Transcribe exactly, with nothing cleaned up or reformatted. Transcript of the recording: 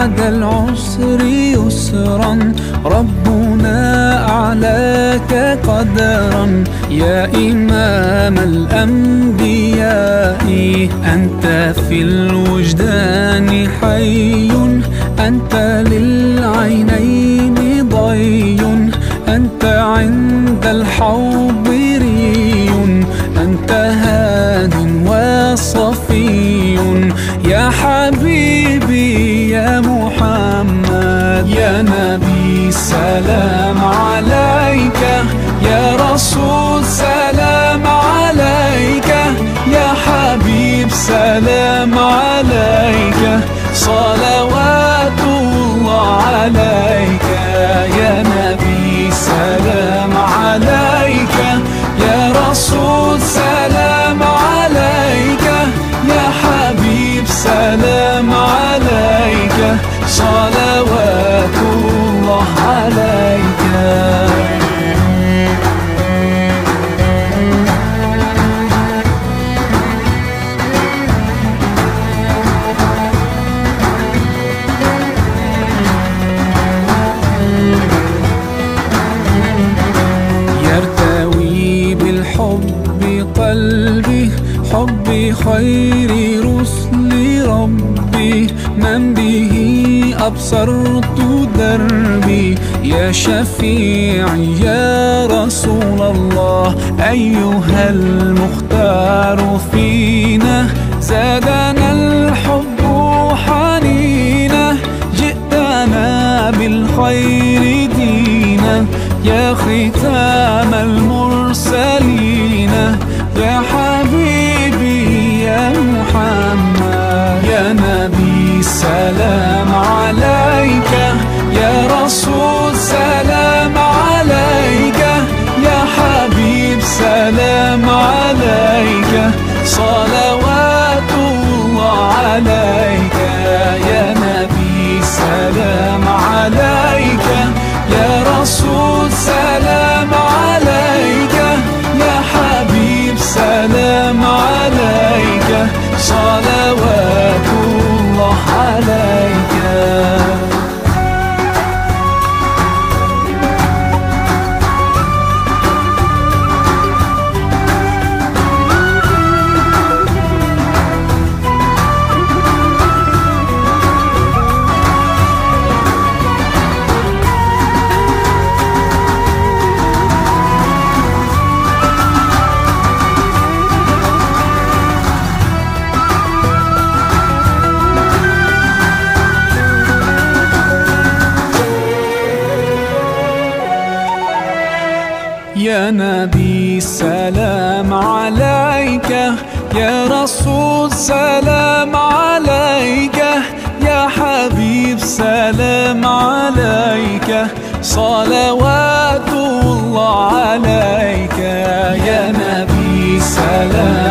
بعد العسر يسرا، ربنا أعلاك قدرا. يا إمام الأنبياء أنت في الوجدان حي، أنت للعينين ضي، أنت عند الحوض ري، أنت هاد وصفي. يا حبيبي يا محمد، يا نبي سلام عليك، يا رسول سلام عليك، يا حبيب سلام عليك، صلوات الله عليك. يا نبي سلام عليك، يا رسول سلام عليك، يا حبيب سلام عليك، صلوات الله عليك. يرتوي بالحب قلبي، حب خير رسل ربي، من به أبصرت دربي. يا شفيعي يا رسول الله، أيها المختار فينا، زادنا الحب حنينا، جئتنا بالخير دينا، يا ختام المرسلين. يا حبيبي يا محمد، يا نبي سلام عليك، يا رسول سلام عليك، يا حبيب سلام عليك، صلوات الله عليك. يا نبي سلام عليك، يا رسول سلام عليك، يا حبيب سلام عليك، صلوات الله عليك. يا نبي سلام عليك، يا رسول سلام عليك، يا حبيب سلام عليك، صلوات الله عليك. يا نبي سلام